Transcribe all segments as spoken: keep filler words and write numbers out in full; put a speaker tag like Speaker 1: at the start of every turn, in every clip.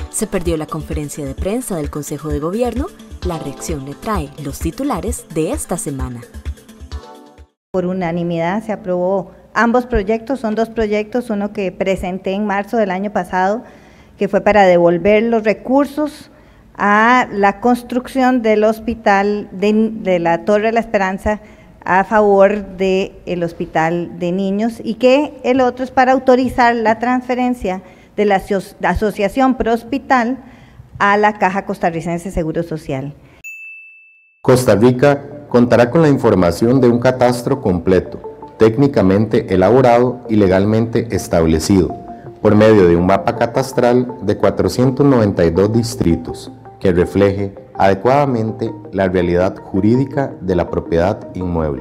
Speaker 1: Se perdió la conferencia de prensa del Consejo de Gobierno. La Reacción le trae los titulares de esta semana.
Speaker 2: Por unanimidad se aprobó ambos proyectos, son dos proyectos, uno que presenté en marzo del año pasado, que fue para devolver los recursos a la construcción del hospital de, de la Torre de la Esperanza a favor del hospital de niños, y que el otro es para autorizar la transferencia de la Asociación Pro Hospital a la Caja Costarricense de Seguro Social.
Speaker 3: Costa Rica contará con la información de un catastro completo, técnicamente elaborado y legalmente establecido, por medio de un mapa catastral de cuatrocientos noventa y dos distritos, que refleje adecuadamente la realidad jurídica de la propiedad inmueble.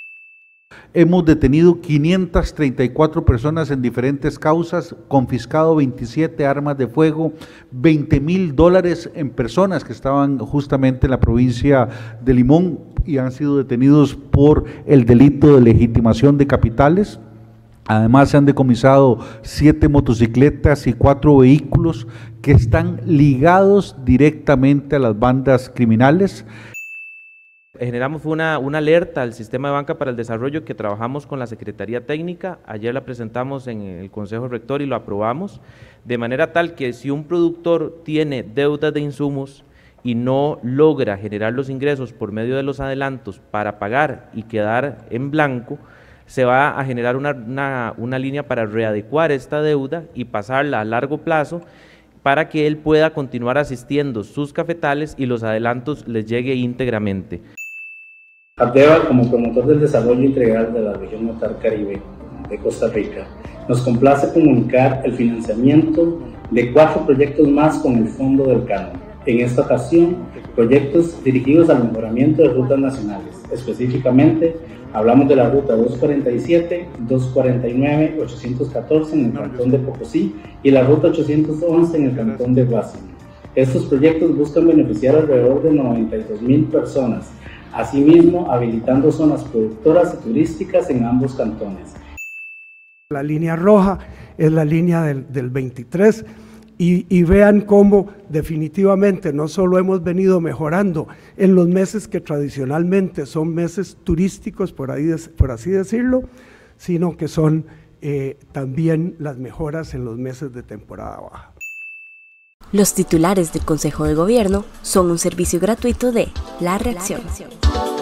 Speaker 4: Hemos detenido quinientas treinta y cuatro personas en diferentes causas, confiscado veintisiete armas de fuego, veinte mil dólares en personas que estaban justamente en la provincia de Limón y han sido detenidos por el delito de legitimación de capitales. Además se han decomisado siete motocicletas y cuatro vehículos que están ligados directamente a las bandas criminales.
Speaker 5: Generamos una, una alerta al Sistema de Banca para el Desarrollo que trabajamos con la Secretaría Técnica. Ayer la presentamos en el Consejo Rector y lo aprobamos, de manera tal que si un productor tiene deudas de insumos y no logra generar los ingresos por medio de los adelantos para pagar y quedar en blanco, se va a generar una, una, una línea para readecuar esta deuda y pasarla a largo plazo para que él pueda continuar asistiendo sus cafetales y los adelantos les llegue íntegramente.
Speaker 6: ADEVA, como promotor del desarrollo integral de la región Notar Caribe de Costa Rica, nos complace comunicar el financiamiento de cuatro proyectos más con el Fondo del Canon. En esta ocasión, proyectos dirigidos al mejoramiento de rutas nacionales. Específicamente, hablamos de la ruta doscientos cuarenta y siete, doscientos cuarenta y nueve, ochocientos catorce en el cantón de Pocosí y la ruta ochocientos once en el cantón de Guásimo. Estos proyectos buscan beneficiar alrededor de noventa y dos mil personas, asimismo habilitando zonas productoras y turísticas en ambos cantones.
Speaker 7: La línea roja es la línea del, del veintitrés y, y vean cómo definitivamente no solo hemos venido mejorando en los meses que tradicionalmente son meses turísticos, por, ahí, por así decirlo, sino que son eh, también las mejoras en los meses de temporada baja.
Speaker 1: Los titulares del Consejo de Gobierno son un servicio gratuito de La Reacción. La Reacción.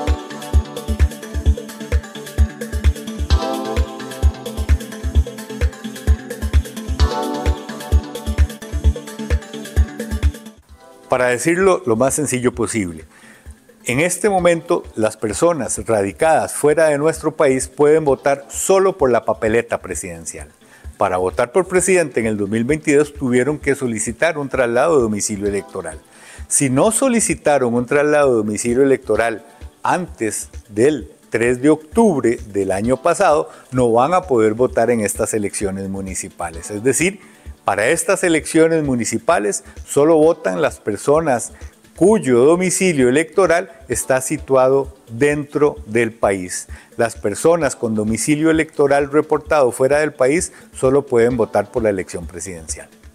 Speaker 8: Para decirlo lo más sencillo posible, en este momento las personas radicadas fuera de nuestro país pueden votar solo por la papeleta presidencial. Para votar por presidente en el dos mil veintidós tuvieron que solicitar un traslado de domicilio electoral. Si no solicitaron un traslado de domicilio electoral antes del tres de octubre del año pasado, no van a poder votar en estas elecciones municipales. Es decir, para estas elecciones municipales solo votan las personas cuyo domicilio electoral está situado dentro del país. Las personas con domicilio electoral reportado fuera del país solo pueden votar por la elección presidencial.